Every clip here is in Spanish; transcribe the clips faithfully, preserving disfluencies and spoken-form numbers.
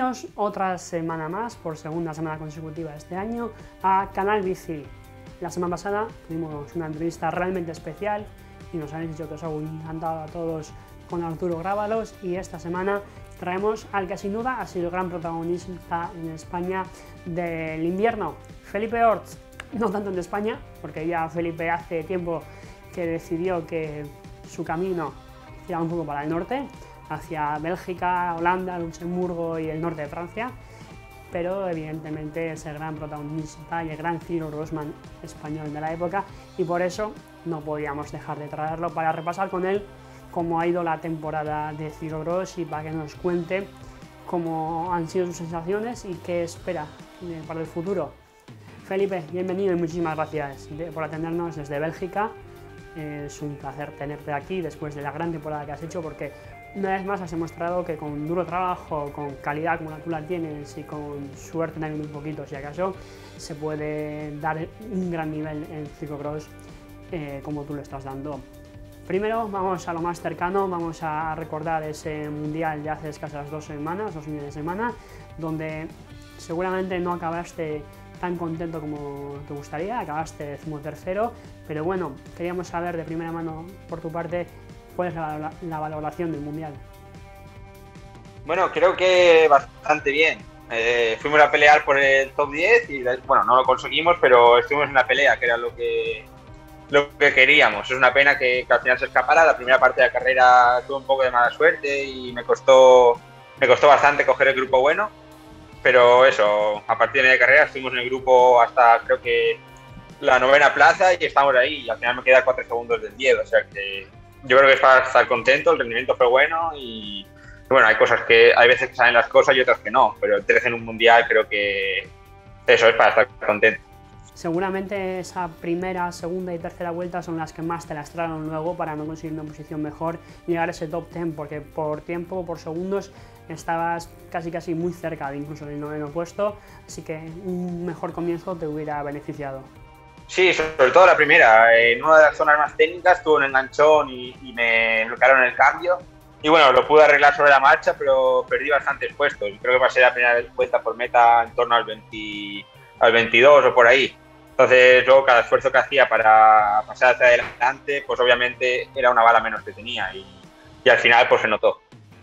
Bienvenidos otra semana más, por segunda semana consecutiva este año, a Canal Bici. La semana pasada tuvimos una entrevista realmente especial y nos habéis dicho que os ha encantado a todos con Arturo Grábalos, y esta semana traemos al que sin duda ha sido el gran protagonista en España del invierno, Felipe Orts. No tanto en España, porque ya Felipe hace tiempo que decidió que su camino iba un poco para el norte, hacia Bélgica, Holanda, Luxemburgo y el norte de Francia, pero evidentemente es el gran protagonista y el gran ciclocrossman español de la época, y por eso no podíamos dejar de traerlo para repasar con él cómo ha ido la temporada de ciclocross y para que nos cuente cómo han sido sus sensaciones y qué espera para el futuro. Felipe, bienvenido y muchísimas gracias por atendernos desde Bélgica. Es un placer tenerte aquí después de la gran temporada que has hecho, porque una vez más has demostrado que con duro trabajo, con calidad como la tú la tienes y con suerte también un poquito si acaso, se puede dar un gran nivel en ciclocross eh, como tú lo estás dando. Primero vamos a lo más cercano, vamos a recordar ese mundial de hace escasas dos semanas, dos fines de semana, donde seguramente no acabaste tan contento como te gustaría, acabaste decimotercero, pero bueno, queríamos saber de primera mano por tu parte cuál es la, la valoración del mundial. Bueno, creo que bastante bien. Eh, fuimos a pelear por el top diez y bueno, no lo conseguimos, pero estuvimos en la pelea, que era lo que, lo que queríamos. Es una pena que, que al final se escapara. La primera parte de la carrera tuve un poco de mala suerte y me costó, me costó bastante coger el grupo bueno. Pero eso, a partir de media carrera estuvimos en el grupo hasta creo que la novena plaza y estamos ahí, y al final me queda cuatro segundos del diez, o sea que yo creo que es para estar contento, el rendimiento fue bueno y bueno, hay cosas que, hay veces que salen las cosas y otras que no, pero el trece en un mundial creo que eso es para estar contento. Seguramente esa primera, segunda y tercera vuelta son las que más te lastraron luego para no conseguir una posición mejor y llegar a ese top diez, porque por tiempo, por segundos, estabas casi casi muy cerca de incluso del noveno puesto, así que un mejor comienzo te hubiera beneficiado. Sí, sobre todo la primera, en una de las zonas más técnicas tuve un enganchón y, y me bloquearon el cambio y bueno, lo pude arreglar sobre la marcha, pero perdí bastantes puestos. Creo que pasé la primera vuelta por meta en torno al, veinte, al veintidós o por ahí. Entonces luego cada esfuerzo que hacía para pasar hacia adelante, pues obviamente era una bala menos que tenía y, y al final pues se notó.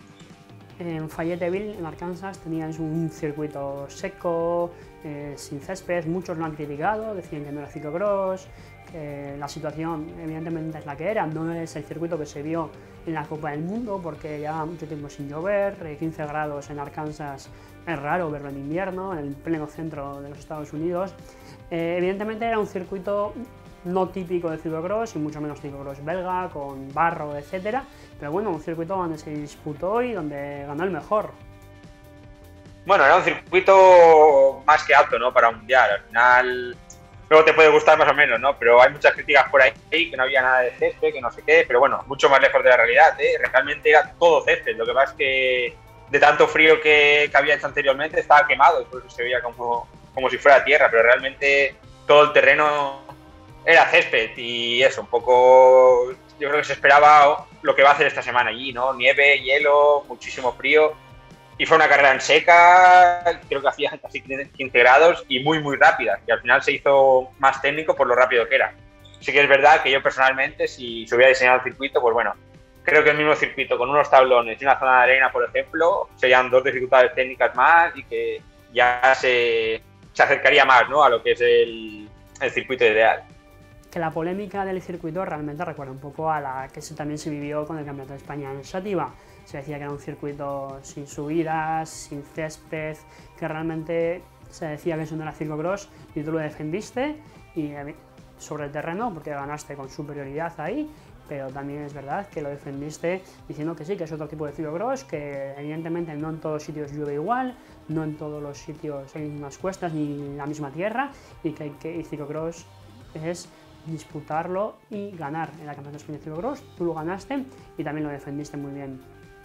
En Fayetteville, en Arkansas, tenías un circuito seco, eh, sin césped. Muchos lo han criticado, decían que no era ciclocross, que la situación evidentemente es la que era, no es el circuito que se vio en la Copa del Mundo, porque llevaba mucho tiempo sin llover, quince grados en Arkansas es raro verlo en invierno, en el pleno centro de los Estados Unidos. Eh, evidentemente era un circuito no típico de ciclocross y mucho menos ciclocross belga, con barro, etcétera, pero bueno, un circuito donde se disputó y donde ganó el mejor. Bueno, era un circuito más que apto, ¿no?, para un mundial. Al final, luego te puede gustar más o menos, ¿no?, pero hay muchas críticas por ahí, que no había nada de césped, que no sé qué, pero bueno, mucho más lejos de la realidad, ¿eh? Realmente era todo césped, lo que pasa es que de tanto frío que, que había hecho anteriormente estaba quemado, y por eso se veía como, como si fuera tierra, pero realmente todo el terreno era césped y eso, un poco, yo creo que se esperaba lo que va a hacer esta semana allí, ¿no? Nieve, hielo, muchísimo frío, y fue una carrera en seca, creo que hacía casi quince grados y muy muy rápida, y al final se hizo más técnico por lo rápido que era. Sí que es verdad que yo personalmente, si se hubiera diseñado el circuito, pues bueno, creo que el mismo circuito con unos tablones y una zona de arena, por ejemplo, serían dos dificultades técnicas más y que ya se, se acercaría más, ¿no?, a lo que es el, el circuito ideal. Que la polémica del circuito realmente recuerda un poco a la que también se vivió con el Campeonato de España en Xàtiva. Se decía que era un circuito sin subidas, sin césped, que realmente se decía que eso no era ciclocross y tú lo defendiste y sobre el terreno porque ganaste con superioridad ahí, pero también es verdad que lo defendiste diciendo que sí, que es otro tipo de ciclocross, que evidentemente no en todos los sitios llueve igual, no en todos los sitios hay unas cuestas ni la misma tierra, y que, que el ciclocross es disputarlo y ganar en la Campeonato de España de Ciclocross. Tú lo ganaste y también lo defendiste muy bien.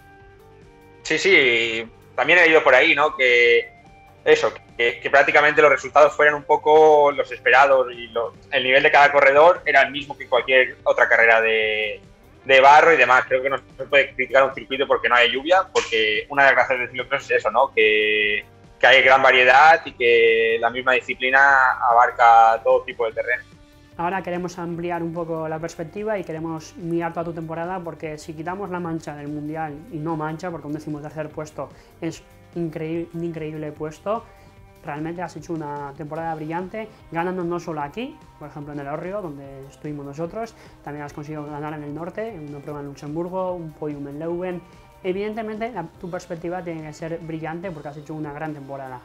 Sí, sí, también he ido por ahí, ¿no?, que eso, que, que prácticamente los resultados fueran un poco los esperados y lo, el nivel de cada corredor era el mismo que cualquier otra carrera de, de barro y demás. Creo que no se puede criticar un circuito porque no hay lluvia, porque una de las gracias del ciclocross es eso, ¿no? Que, que hay gran variedad y que la misma disciplina abarca todo tipo de terreno. Ahora queremos ampliar un poco la perspectiva y queremos mirar toda tu temporada, porque si quitamos la mancha del Mundial, y no mancha, porque un decimotercer puesto es increíble, un increíble puesto, realmente has hecho una temporada brillante, ganando no solo aquí, por ejemplo en el Orrio, donde estuvimos nosotros, también has conseguido ganar en el norte, en una prueba en Luxemburgo, un podium en Leuven. Evidentemente la, tu perspectiva tiene que ser brillante porque has hecho una gran temporada.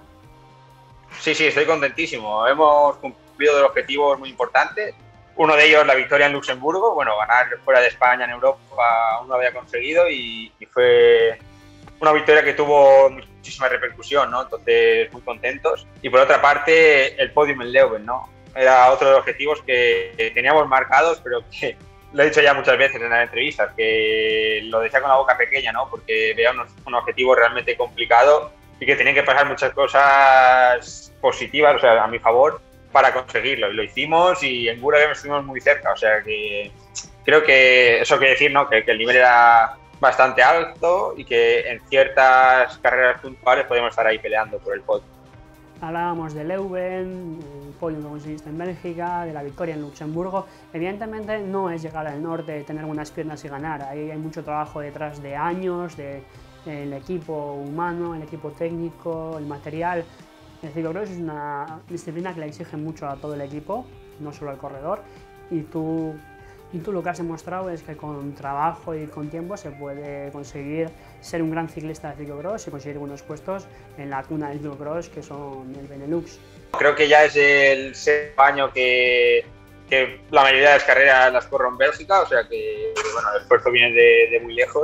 Sí, sí, estoy contentísimo. Hemos cumplido dos objetivos muy importantes. Uno de ellos, la victoria en Luxemburgo. Bueno, ganar fuera de España, en Europa, aún no había conseguido y, y fue una victoria que tuvo muchísima repercusión, ¿no? Entonces, muy contentos. Y por otra parte, el podium en Leuven, ¿no? Era otro de los objetivos que teníamos marcados, pero que lo he dicho ya muchas veces en las entrevistas, que lo decía con la boca pequeña, ¿no? Porque veía un, un objetivo realmente complicado y que tenían que pasar muchas cosas positivas, o sea, a mi favor, para conseguirlo. Y lo hicimos y en Gura estuvimos muy cerca, o sea que creo que eso quiere decir, ¿no? Que, que el nivel era bastante alto y que en ciertas carreras puntuales podemos estar ahí peleando por el podio. Hablábamos de Leuven, el podio que conseguiste en Bélgica, de la victoria en Luxemburgo. Evidentemente no es llegar al norte, tener buenas piernas y ganar. Ahí hay mucho trabajo detrás de años, de el equipo humano, el equipo técnico, el material. El ciclocross es una disciplina que le exige mucho a todo el equipo, no solo al corredor, y tú, y tú lo que has demostrado es que con trabajo y con tiempo se puede conseguir ser un gran ciclista de ciclocross y conseguir buenos puestos en la cuna del ciclocross, que son el Benelux. Creo que ya es el sexto año que, que la mayoría de las carreras las corro en Bélgica, o sea que bueno, el esfuerzo viene de, de muy lejos.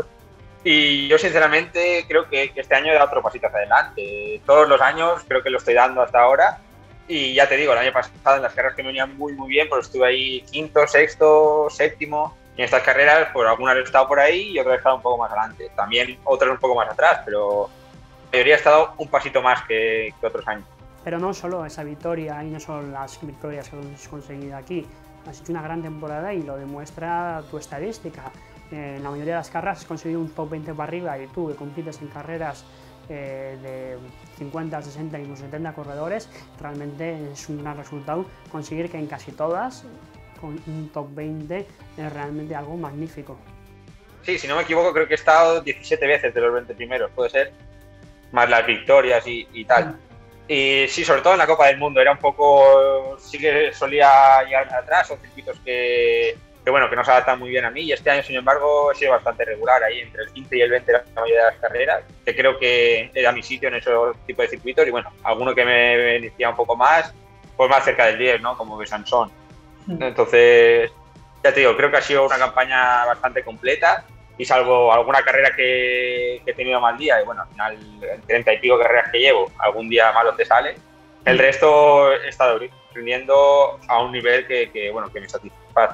Y yo sinceramente creo que, que este año he dado otro pasito hacia adelante. Todos los años creo que lo estoy dando hasta ahora. Y ya te digo, el año pasado en las carreras que me venían muy muy bien, pues estuve ahí quinto, sexto, séptimo. Y en estas carreras, pues algunas he estado por ahí y otras he estado un poco más adelante. También otras un poco más atrás, pero la mayoría he estado un pasito más que, que otros años. Pero no solo esa victoria y no solo las victorias que has conseguido aquí. Has hecho una gran temporada y lo demuestra tu estadística. En la mayoría de las carreras has conseguido un top veinte para arriba y tú que compites en carreras eh, de cincuenta, sesenta y setenta corredores, realmente es un gran resultado. Conseguir que en casi todas con un top veinte es realmente algo magnífico. Sí, si no me equivoco creo que he estado diecisiete veces de los veinte primeros, puede ser, más las victorias y, y tal. Mm. Y sí, sobre todo en la Copa del Mundo, era un poco, sí que solía llegar atrás, son circuitos que, que bueno, que no se adaptan muy bien a mí, y este año, sin embargo, he sido bastante regular ahí, entre el quince y el veinte de la mayoría de las carreras, que creo que era mi sitio en esos tipos de circuitos, y bueno, alguno que me beneficia un poco más, pues más cerca del diez, ¿no? Como Besançon. Mm. Entonces, ya te digo, creo que ha sido una campaña bastante completa, y salvo alguna carrera que, que he tenido mal día, y bueno, al final, en treinta y pico carreras que llevo, algún día malo te sale, el resto he estado rindiendo a un nivel que, que, bueno, que me satisface.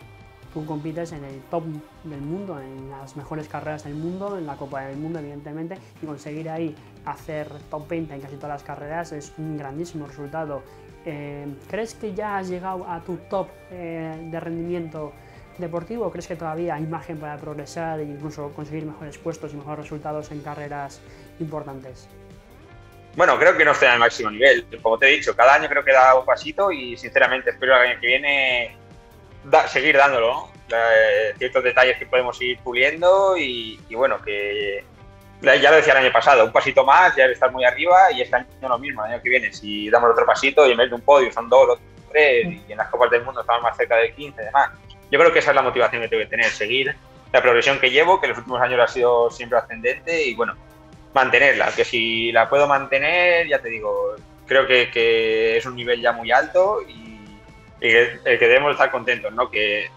Tú compites en el top del mundo, en las mejores carreras del mundo, en la Copa del Mundo, evidentemente, y conseguir ahí hacer top veinte en casi todas las carreras es un grandísimo resultado. Eh, ¿Crees que ya has llegado a tu top eh, de rendimiento deportivo, o crees que todavía hay margen para progresar e incluso conseguir mejores puestos y mejores resultados en carreras importantes? Bueno, creo que no estoy al máximo nivel. Como te he dicho, cada año creo que he dado un pasito y sinceramente espero el año que viene da, seguir dándolo, ¿no? Eh, ciertos detalles que podemos ir puliendo y, y bueno, que ya lo decía el año pasado, un pasito más, ya estar muy arriba, y este año lo mismo, el año que viene, si damos otro pasito y en vez de un podio son dos o tres y en las Copas del Mundo estamos más cerca de quince y demás. Yo creo que esa es la motivación que tengo que tener, seguir la progresión que llevo, que en los últimos años ha sido siempre ascendente, y bueno, mantenerla, que si la puedo mantener, ya te digo, creo que, que es un nivel ya muy alto y, y el que debemos estar contentos, ¿no? Que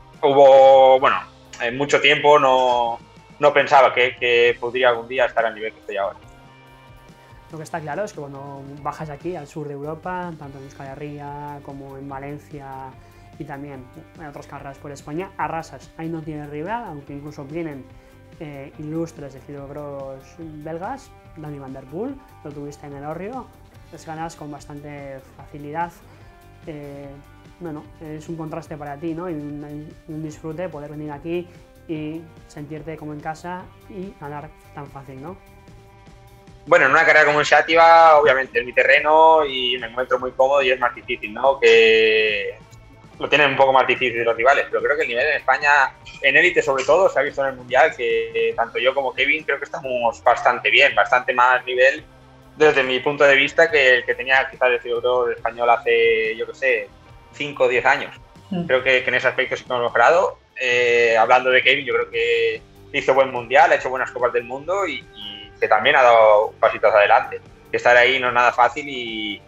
hubo, bueno, en mucho tiempo no, no pensaba que, que podría algún día estar al nivel que estoy ahora. Lo que está claro es que cuando bajas aquí al sur de Europa, tanto en Euskal Herria como en Valencia y también en otras carreras por España, arrasas. Ahí no tienes rival, aunque incluso vienen eh, ilustres de ciclocross belgas, Dani van der Poel, lo tuviste en el Orrio, les ganas con bastante facilidad. Eh, bueno, es un contraste para ti, ¿no? Y un, un disfrute poder venir aquí y sentirte como en casa y ganar tan fácil, ¿no? Bueno, en una carrera como en Xàtiva, obviamente es mi terreno y me encuentro muy cómodo y es más difícil, ¿no? Que lo tienen un poco más difícil los rivales, pero creo que el nivel en España, en élite sobre todo, se ha visto en el Mundial que tanto yo como Kevin creo que estamos bastante bien, bastante más nivel desde mi punto de vista que el que tenía quizás el ciclocross español hace, yo qué sé, cinco o diez años. Mm. Creo que, que en ese aspecto sí que hemos mejorado. Eh, hablando de Kevin, yo creo que hizo buen Mundial, ha hecho buenas Copas del Mundo y, y que también ha dado pasitos adelante. Que estar ahí no es nada fácil y,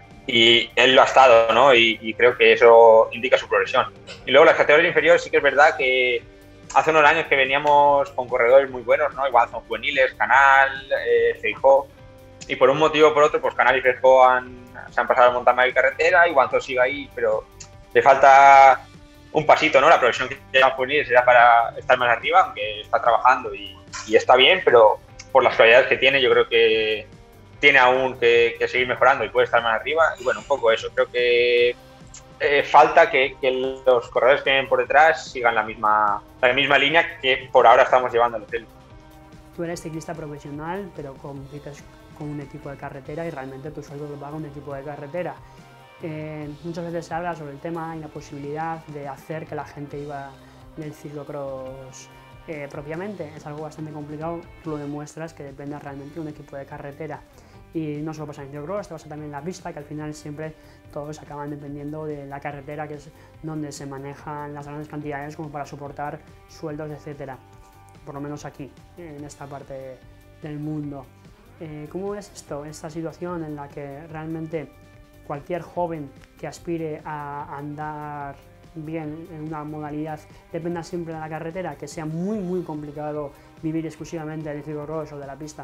y él lo ha estado, ¿no? Y, y creo que eso indica su progresión. Y luego las categorías inferiores sí que es verdad que hace unos años que veníamos con corredores muy buenos, ¿no? Igual son juveniles, Canal, eh, Feijó, y por un motivo o por otro, pues Canal y Feijó han, se han pasado a montar más de carretera y Guanzo sigue ahí, pero le falta un pasito, ¿no? La progresión que lleva juveniles será para estar más arriba, aunque está trabajando y, y está bien, pero por las cualidades que tiene yo creo que tiene aún que, que seguir mejorando y puede estar más arriba. Y bueno, un poco eso, creo que eh, falta que, que los corredores que vienen por detrás sigan la misma, la misma línea que por ahora estamos llevando los élite. Tú eres ciclista profesional, pero compites con un equipo de carretera y realmente tu sueldo lo paga un equipo de carretera. Eh, muchas veces se habla sobre el tema y la posibilidad de hacer que la gente iba del ciclocross eh, propiamente. Es algo bastante complicado, tú lo demuestras que depende realmente de un equipo de carretera. Y no solo pasa en ciclocross, te pasa también en la pista, que al final siempre todos acaban dependiendo de la carretera, que es donde se manejan las grandes cantidades como para soportar sueldos, etcétera. Por lo menos aquí, en esta parte del mundo. Eh, ¿Cómo es esto, esta situación en la que realmente cualquier joven que aspire a andar bien en una modalidad dependa siempre de la carretera, que sea muy muy complicado vivir exclusivamente del ciclocross o de la pista?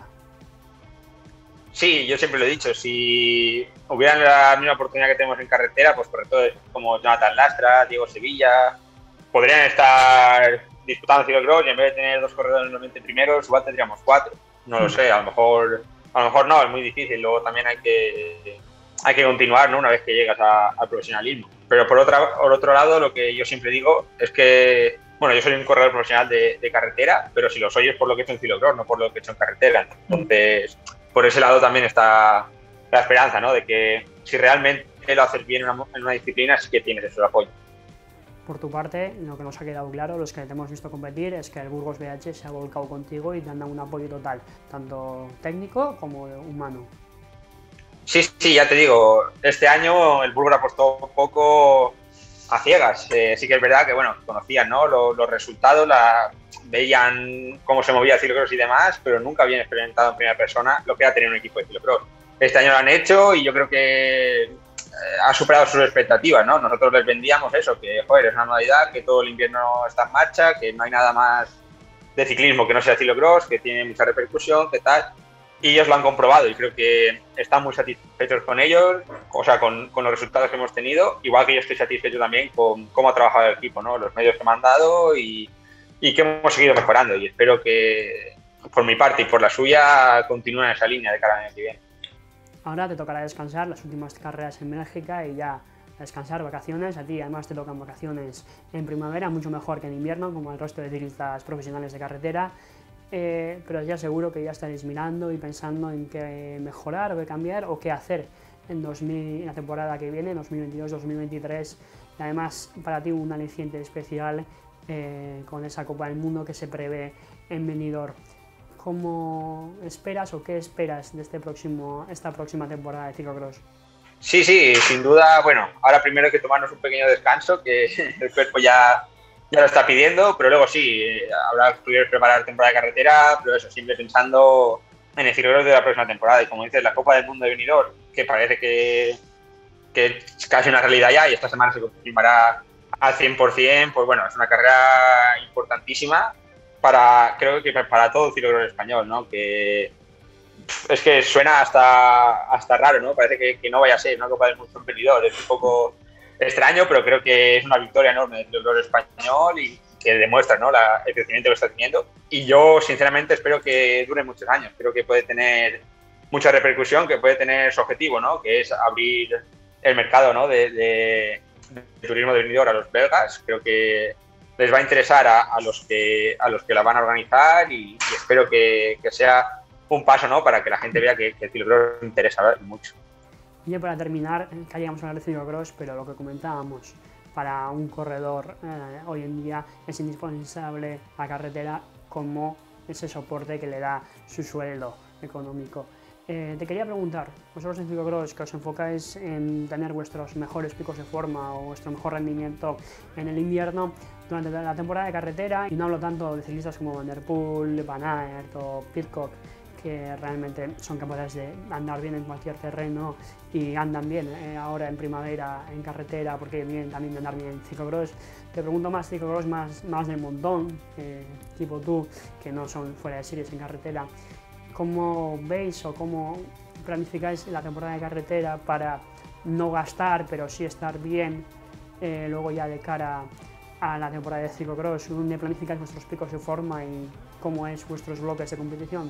Sí, yo siempre lo he dicho, si hubiera la misma oportunidad que tenemos en carretera, pues corredores como Jonathan Lastra, Diego Sevilla, podrían estar disputando ciclocross y en vez de tener dos corredores en los veinte primeros, igual tendríamos cuatro. No lo sé, a lo mejor a lo mejor no, es muy difícil. Luego también hay que, hay que continuar, ¿no? Una vez que llegas a, al profesionalismo. Pero por, otra, por otro lado, lo que yo siempre digo es que, bueno, yo soy un corredor profesional de, de carretera, pero si lo soy es por lo que he hecho en ciclocross, no por lo que he hecho en carretera. Entonces, por ese lado también está la esperanza, ¿no? De que si realmente lo haces bien en una, en una disciplina, sí que tienes ese apoyo. Por tu parte, lo que nos ha quedado claro, los que te hemos visto competir, es que el Burgos B H se ha volcado contigo y te han dado un apoyo total, tanto técnico como humano. Sí, sí, ya te digo, este año el Burgos apostó un poco a ciegas. Eh, sí que es verdad que, bueno, conocían, ¿no? los, los resultados, la, veían cómo se movía el ciclocross y demás, pero nunca habían experimentado en primera persona lo que era tener un equipo de ciclocross. Este año lo han hecho y yo creo que ha superado sus expectativas, ¿no? Nosotros les vendíamos eso, que joder, es una modalidad, que todo el invierno está en marcha, que no hay nada más de ciclismo que no sea ciclocross, que tiene mucha repercusión, que tal, y ellos lo han comprobado y creo que están muy satisfechos con ellos, o sea, con, con los resultados que hemos tenido, igual que yo estoy satisfecho también con cómo ha trabajado el equipo, ¿no? Los medios que me han dado y, y que hemos seguido mejorando, y espero que por mi parte y por la suya continúen esa línea de cara al año que viene. Ahora te tocará descansar las últimas carreras en Bélgica y ya descansar, vacaciones. A ti además te tocan vacaciones en primavera, mucho mejor que en invierno, como el resto de ciclistas profesionales de carretera. Eh, pero ya seguro que ya estaréis mirando y pensando en qué mejorar o qué cambiar o qué hacer en, dos mil, en la temporada que viene, dos mil veintidós dos mil veintitrés. Y además para ti un aliciente especial eh, con esa Copa del Mundo que se prevé en Benidorm. ¿Cómo esperas o qué esperas de este próximo, esta próxima temporada de ciclocross? Sí, sí, sin duda. Bueno, ahora primero hay que tomarnos un pequeño descanso, que el cuerpo ya, ya lo está pidiendo, pero luego sí, habrá que preparar la temporada de carretera, pero eso, siempre pensando en el ciclocross de la próxima temporada. Y como dices, la Copa del Mundo de Benidorm, que parece que, que es casi una realidad ya, y esta semana se confirmará al cien por cien, pues bueno, es una carrera importantísima para, creo que para todo el ciclocross español, ¿no? Que es que suena hasta, hasta raro, ¿no? Parece que, que no vaya a ser una Copa del Mundo en Benidorm. Es un poco extraño, pero creo que es una victoria enorme del ciclocross español y que demuestra, ¿no? La, el crecimiento que está teniendo. Y yo, sinceramente, espero que dure muchos años. Creo que puede tener mucha repercusión, que puede tener su objetivo, ¿no? Que es abrir el mercado, ¿no? de, de, de turismo de Benidorm a los belgas. Creo que les va a interesar a, a, los, que, a los que la van a organizar y, y espero que, que sea un paso, ¿no? Para que la gente vea que, que el ciclocross interesa, ¿verdad? Mucho. Y para terminar, ya llegamos a hablar de ciclocross, pero lo que comentábamos, para un corredor eh, hoy en día es indispensable la carretera como ese soporte que le da su sueldo económico. Eh, te quería preguntar, vosotros en ciclocross que os enfocáis en tener vuestros mejores picos de forma o vuestro mejor rendimiento en el invierno durante la temporada de carretera, y no hablo tanto de ciclistas como Van der Poel, Van Aert o Pidcock, que realmente son capaces de andar bien en cualquier terreno y andan bien eh, ahora en primavera en carretera porque vienen también de andar bien en ciclocross. Te pregunto más ciclocross más, más del montón, eh, tipo tú, que no son fuera de series en carretera. ¿Cómo veis o cómo planificáis la temporada de carretera para no gastar pero sí estar bien eh, luego ya de cara a la temporada de ciclocross? ¿Dónde planificáis vuestros picos de forma y cómo es vuestros bloques de competición?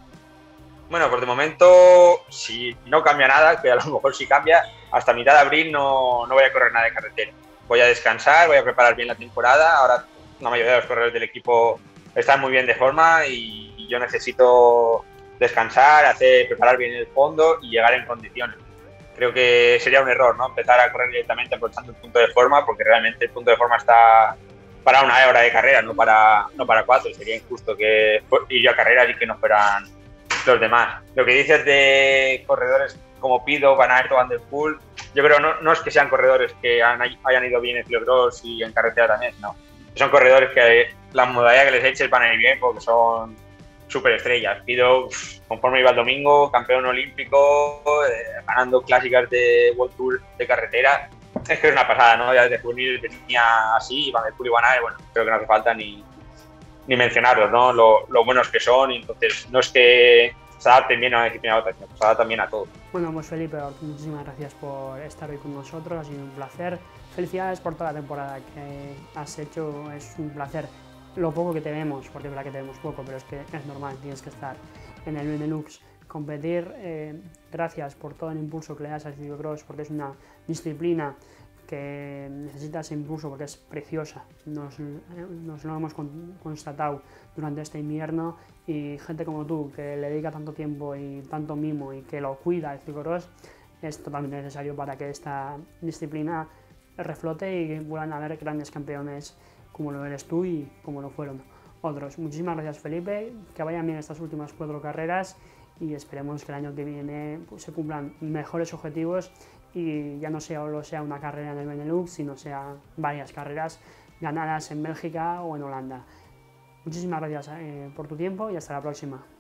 Bueno, pues de momento, si no cambia nada, que a lo mejor sí cambia, hasta mitad de abril no, no voy a correr nada de carretera. Voy a descansar, voy a preparar bien la temporada. Ahora la mayoría de los corredores del equipo están muy bien de forma y, y yo necesito descansar, hacer, preparar bien el fondo y llegar en condiciones. Creo que sería un error, ¿no? Empezar a correr directamente aprovechando el punto de forma, porque realmente el punto de forma está para una hora de carrera, no para, no para cuatro. Sería injusto que ir yo a carreras y que no fueran los demás. Lo que dices de corredores como Pido, Van Aert o Van der Poel, yo creo no, no es que sean corredores que han, hayan ido bien en ciclocross y en carretera también, no. Son corredores que la modalidad que les eches van a ir bien porque son súper estrellas. Pido, conforme iba el domingo, campeón olímpico, eh, ganando clásicas de World Tour de carretera. Es que es una pasada, ¿no? Ya desde juvenil venía así, Van der Poel y Van Aert, bueno, creo que no hace falta ni ni mencionarlos, ¿no? Lo, lo buenos que son, y entonces no es que se adapten bien a una disciplina a otra, sino que se adaptan bien a todo. Bueno, pues Felipe, muchísimas gracias por estar hoy con nosotros, ha sido un placer. Felicidades por toda la temporada que has hecho, es un placer. Lo poco que te vemos, porque es verdad que te vemos poco, pero es que es normal, tienes que estar en el Benelux, competir. Eh, gracias por todo el impulso que le das al ciclocross, porque es una disciplina que necesita ese impulso porque es preciosa, nos, nos lo hemos constatado durante este invierno, y gente como tú que le dedica tanto tiempo y tanto mimo y que lo cuida el ciclocross es totalmente necesario para que esta disciplina reflote y vuelvan a haber grandes campeones como lo eres tú y como lo fueron otros. Muchísimas gracias, Felipe, que vayan bien estas últimas cuatro carreras y esperemos que el año que viene pues, se cumplan mejores objetivos y ya no solo sea una carrera en el Benelux, sino sea varias carreras ganadas en Bélgica o en Holanda. Muchísimas gracias eh, por tu tiempo y hasta la próxima.